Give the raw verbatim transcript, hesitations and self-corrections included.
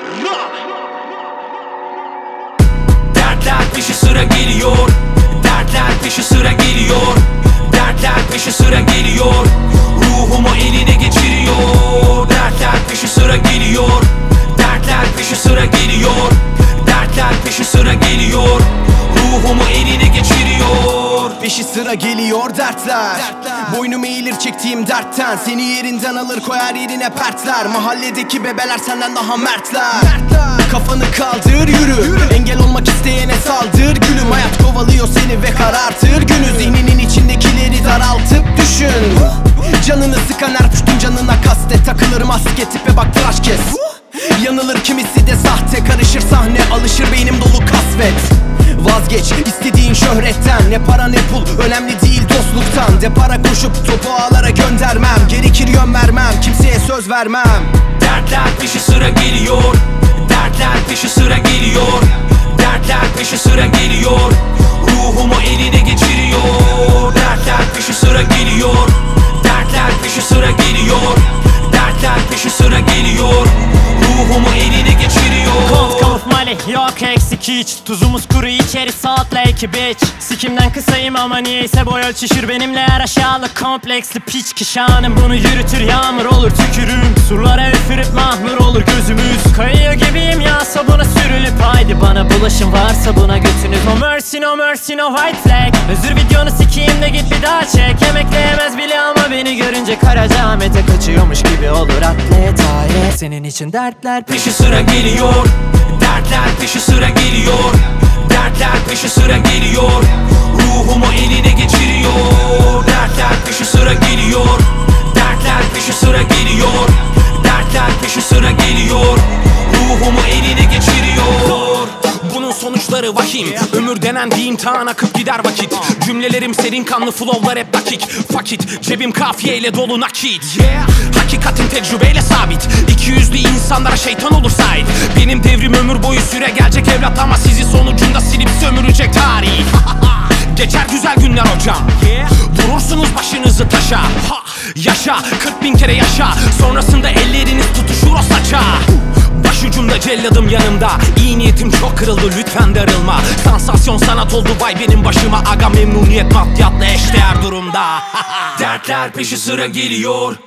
Dertler peşi sıra geliyor, dertler peşi sıra geliyor, dertler peşi sıra geliyor, ruhumu eline geçiriyor. Dertler peşi sıra geliyor, dertler peşi sıra geliyor, dertler peşi sıra geliyor, ruhumu eline geçiriyor. Peşi sıra geliyor dertler, dertler. Boynum eğilir çektiğim dertten, seni yerinden alır koyar yerine pertler. Mahalledeki bebeler senden daha mertler, mertler. Kafanı kaldır yürü, yürü. Engel olmak isteyene saldır gülüm. Hayat kovalıyor seni ve karartır günü. Zihninin içindekileri daraltıp düşün. Canını sıkan her püştün canına kaste, takılır maske tipe bak tıraş kes. Yanılır kimisi de sahte, karışır sahne alışır beynim dolu kasvet. Vazgeç istediğin şöhretten, ne para ne pul önemli değil dostluktan. Depara koşup topu ağlara göndermem, gerekir yön vermem, kimseye söz vermem. Dertler peşi sıra geliyor, dertler peşi sıra geliyor, dertler peşi sıra geliyor, ruhumu eline geçiriyor. Dertler peşi sıra geliyor, dertler peşi sıra geliyor, dertler peşi sıra geliyor, ruhumu eline geçiriyor. Kont kavuf mali yok eksik hiç, tuzumuz kuru içeri Salt Lake bitch. Sikimden kısayım ama niyeyse boy ölçüşür benimle her aşağılık kompleksli piç. Ki şanım bunu yürütür yağmur olur tükürüm, surlara üfürüp mahmur olur gözümüz. Kayıyor gibiyim ya sabuna sürülüp, haydi bana bulaşın varsa buna götünü. No mercy no mercy no white flag, özür videonu sikiyim de git bir daha çek. Emekleyemez bile ama beni görünce Karacaahmet'e kaçıyormuş gibi olur atlet ayet. Senin için dertler peşi sıra geliyor, dertler peşi sıra geliyor, dertler peşi sıra geliyor, ruhumu eline geçiriyor. Dertler peşi sıra geliyor, dertler peşi sıra geliyor, dertler peşi sıra geliyor, ruhumu eline geçiriyor. Bunun sonuçları vahim, ömür denen bir imtihan akıp gider vakit. Cümlelerim serin kanlı flowlar hep dakik. Fakit, cebim kafiyeyle dolu nakit, yeah. Hakikatin tecrübeyle sabit, iki yüzlü insanlara şeytan olur sahip. Benim devrim ömür boyu süre gelecek evlat, ama sizi sonucunda silip sömürecek tarih. Geçer güzel günler hocam, yeah. Vurursunuz başınızı taşa, ha. Yaşa, kırk bin kere yaşa, sonrasında elleriniz tutuşur o saça. Başucumda celladım yanımda, iyi niyetim çok kırıldı lütfen darılma. Sansasyon sanat oldu vay benim başıma, aga memnuniyet maddiyatla eşdeğer durumda. Dertler peşi sıra geliyor,